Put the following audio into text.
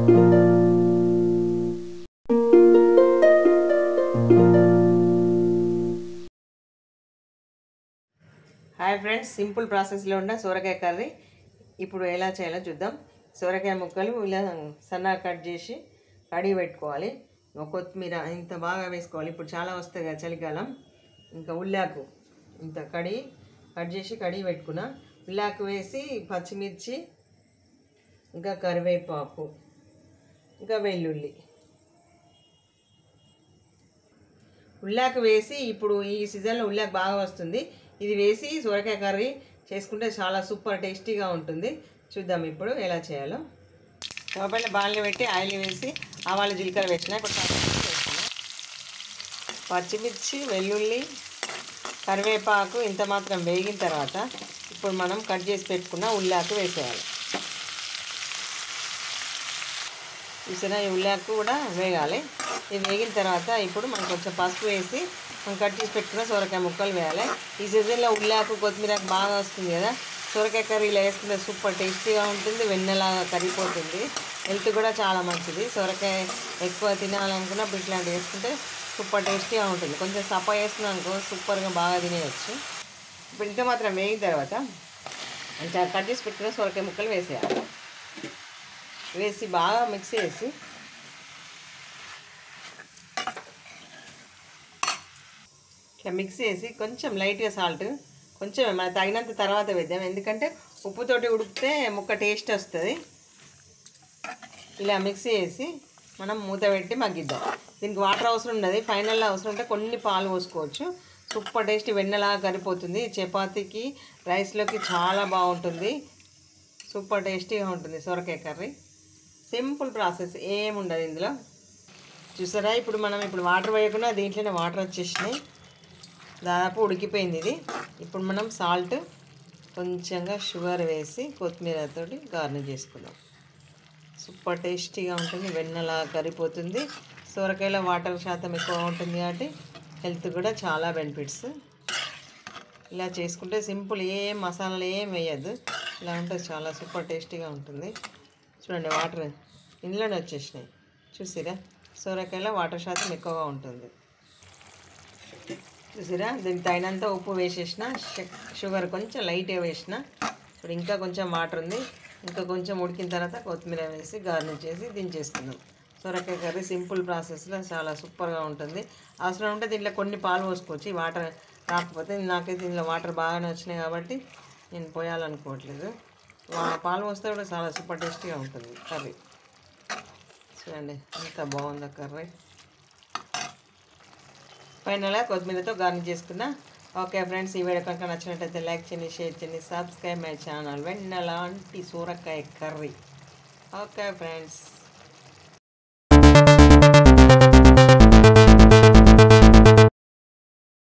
Hi friends, simple ప్రాసెస్లో ఉన్న సొరకాయ కర్రీ ఇప్పుడు ఎలా చేయాలో చూద్దాం. సొరకాయ ముక్కలు ఇలా సన్నగా కట్ చేసి కడిగి పెట్టుకోవాలి. కొత్తిమీర ఇంత బాగా వేసుకోవాలి. ఇప్పుడు చాలా వస్తుంది కదా చలికాలం. ఇంకా ఉల్లాకు ఇంత కట్ చేసి కడిగి పెట్టుకున్నా. ఉల్లాకు వేసి పచ్చిమిర్చి, ఇంకా కరివేపాకు, ఇంకా వెల్లుల్లి, ఉల్లాకు వేసి ఇప్పుడు ఈ సీజన్లో ఉల్లాకు బాగా వస్తుంది. ఇది వేసి సొరకాయ కర్రీ చేసుకుంటే చాలా సూపర్ టేస్టీగా ఉంటుంది. చూద్దాం ఇప్పుడు ఎలా చేయాలో. మొబైల్లో బాణలి పెట్టి ఆయిల్ వేసి ఆవాలు జీలకర్ర వేసిన. ఇప్పుడు పచ్చిమిర్చి, వెల్లుల్లి, కరివేపాకు ఇంత మాత్రం వేగిన తర్వాత ఇప్పుడు మనం కట్ చేసి పెట్టుకున్న ఉల్లాకు వేసేయాలి. చూసినా ఈ ఉల్లాకు కూడా వేగాలి. ఇది వేగిన తర్వాత ఇప్పుడు మనం కొంచెం పసుపు వేసి మనం కట్ చేసి పెట్టుకున్న సొరకాయ ముక్కలు వేయాలి. ఈ సీజన్లో ఉల్లాకు కొత్తిమీరకు బాగా వస్తుంది కదా. సొరకాయ కర్రీలో వేసుకుంటే సూపర్ టేస్టీగా ఉంటుంది. వెన్నెలాగా కరిగిపోతుంది. హెల్త్ కూడా చాలా మంచిది. సొరకాయ ఎక్కువ తినాలనుకున్నప్పుడు ఇట్లాంటివి వేసుకుంటే సూపర్ టేస్టీగా ఉంటుంది. కొంచెం సప్ప వేసుకున్నాం అనుకో సూపర్గా బాగా తినేయచ్చు. ఇప్పుడు ఇంత మాత్రం వేగిన తర్వాత కొంచెం కట్ చేసి పెట్టుకున్న సొరకాయ ముక్కలు వేసేయాలి. వేసి బాగా మిక్స్ చేసి మిక్స్ చేసి కొంచెం లైట్గా సాల్ట్ కొంచెం మన తగినంత తర్వాత వేద్దాం. ఎందుకంటే ఉప్పుతోటి ఉడికితే ముక్క టేస్ట్ వస్తుంది. ఇలా మిక్స్ చేసి మనం మూత పెట్టి మగ్గిద్దాం. దీనికి వాటర్ అవసరం ఉండదు. ఫైనల్లో అవసరం ఉంటే కొన్ని పాలు పోసుకోవచ్చు. సూపర్ టేస్టీ వెన్నెలాగా కరిగిపోతుంది. చపాతీకి, రైస్లోకి చాలా బాగుంటుంది. సూపర్ టేస్టీగా ఉంటుంది సొరకాయ కర్రీ. సింపుల్ ప్రాసెస్, ఏముండదు ఇందులో. చూసారా ఇప్పుడు మనం వాటర్ వేయకుండా దీంట్లోనే వాటర్ వచ్చేసినాయి. దాదాపు ఉడికిపోయింది ఇది. ఇప్పుడు మనం సాల్ట్, కొంచెంగా షుగర్ వేసి కొత్తిమీరతో గార్నిష్ చేసుకుందాం. సూపర్ టేస్టీగా ఉంటుంది. వెన్నెలా కరిగిపోతుంది. సొరకాయలో వాటర్ శాతం ఎక్కువ ఉంటుంది కాబట్టి హెల్త్ కూడా చాలా బెనిఫిట్స్. ఇలా చేసుకుంటే సింపుల్, ఏం మసాలాలు ఏం వేయద్దు. ఇలా ఉంటుంది, చాలా సూపర్ టేస్టీగా ఉంటుంది. చూడండి వాటర్ ఇందులోనే వచ్చేసినాయి. చూసిరా సొరకాయలో వాటర్ శాతం ఎక్కువగా ఉంటుంది. చూసిరా దీనికి తగినంత ఉప్పు వేసేసిన, షుగర్ కొంచెం లైట్గా వేసిన. ఇప్పుడు ఇంకా కొంచెం వాటర్ ఉంది. ఇంకా కొంచెం ఉడికిన తర్వాత కొత్తిమీర వేసి గార్నిష్ చేసి దించేసుకుందాం. సొరకాయ కర్రీ సింపుల్ ప్రాసెస్లో చాలా సూపర్గా ఉంటుంది. అవసరం ఉంటే దీంట్లో కొన్ని పాలు పోసుకోవచ్చు. ఈ వాటర్ రాకపోతే, నాకైతే దీనిలో వాటర్ బాగానే వచ్చినాయి కాబట్టి నేను పోయాలనుకోవట్లేదు. పాలు పోస్తే కూడా చాలా సూపర్ టేస్టీగా ఉంటుంది కర్రీ. చూడండి ఎంత బాగుందో కర్రీ. ఫైనల్గా కొత్తిమీరతో గార్నిష్ చేసుకున్నా. ఓకే ఫ్రెండ్స్, ఈ వీడియో కనుక నచ్చినట్టయితే లైక్ చేయండి, షేర్ చేయండి, సబ్స్క్రైబ్ మై ఛానల్ వెన్నెలాంటి సొరకాయ కర్రీ. Okay friends.